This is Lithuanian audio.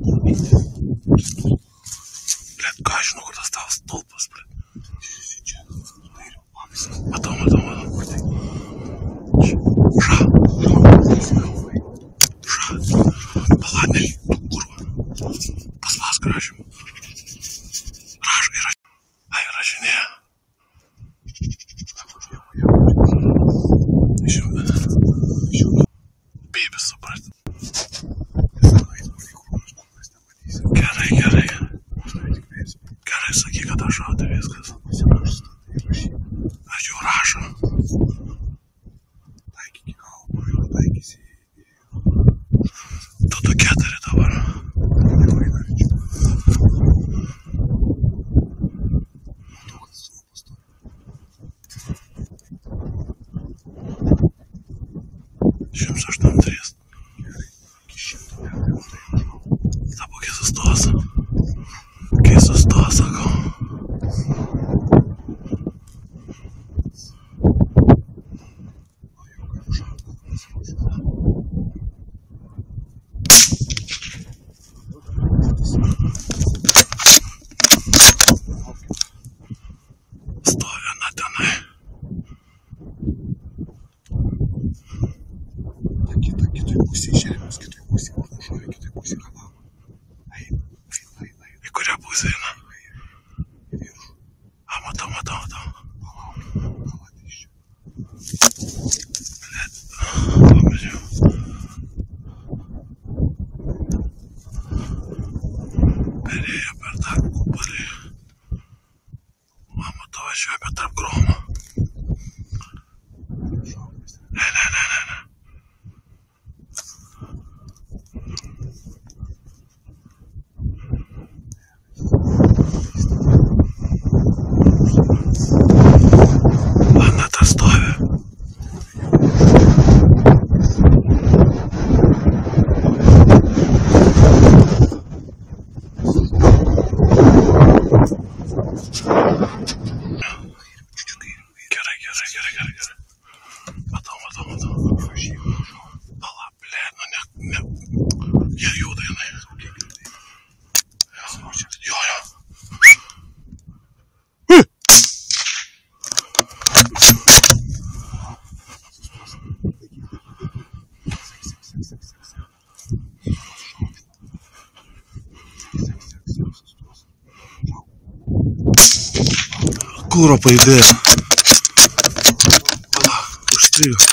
Блядь, ką aš žinau, kur tas tavo stulpas, blядь. Matau. Ša. Paladnė, kurva. Paspas gražim. Ai, rašinėja. Bėbis, suprat. Gerai. Gerai, sakyk, kad aš šaudė viskas. Aš jau rašo. Taikyk į kalbą, jau taikysi į... Tu 4 dabar. Šimts 83. Sako, kai sustos. Sakau. Stovi viena tenai. Kitoj pusėje žemės, kitoj pusėje užuoja, kitoj pusėje kalavo. Eina. Į kurią pusę eina? Į viršų. A, matau. Palauk, iš čia. Blėt, pamažiau. Perėjo per tą kupolį. Matau, važiuoja per tarp gromą. Ne. Planeta stovi. Gerai. Matau. Pala, blėt, nu ne. Jie juda jinai. Jo. Kuro pajudėjo. Pala, užstrigo.